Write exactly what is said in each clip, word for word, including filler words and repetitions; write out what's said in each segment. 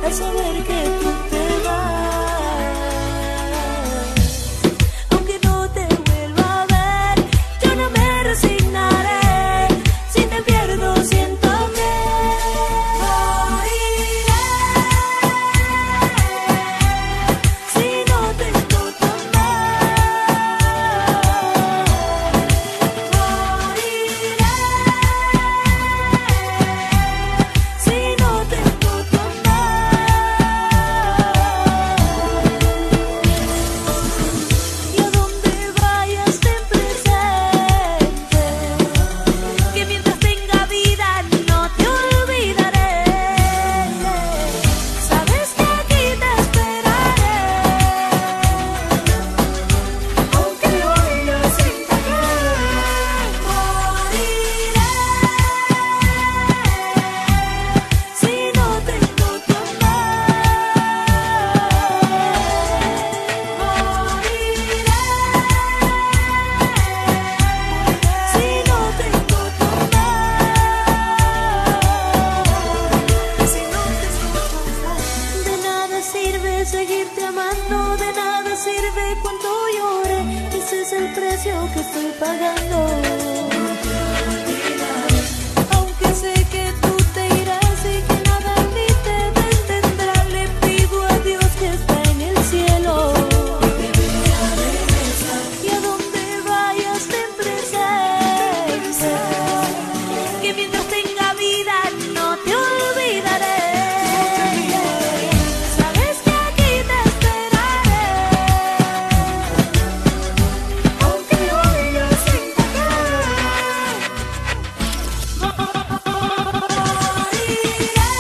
al saber que tú te vas. Aunque no te vuelva a ver, yo no me resignaré. Si te pierdo, siento que moriré. Si no tengo tu amor, moriré. Si no tengo tu amor, y a donde vayas ten presente que mientras tenga vida no te olvidaré. Sabes que aquí te esperaré, aunque oiga sin querer. Moriré si no tengo tu amor. De nada sirve seguirte amando, de nada sirve cuando llore. Ese es el precio que estoy pagando. Aunque sé que tú te irás y que nada en mí te detendrá, le pido a Dios que está en el cielo y a donde vayas ten presente que mientras tenga vida no te olvidaré. Sabes que aquí te esperaré, aunque oiga sin querer. Moriré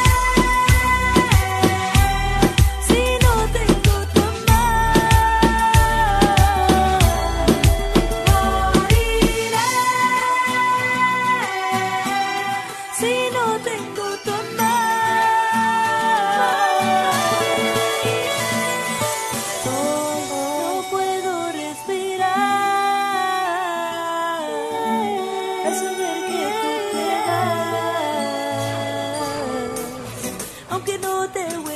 si no tengo tu amor. Moriré si no tengo tu amor. No puedo respirar al saber que tú te vas. Aunque no te vuelva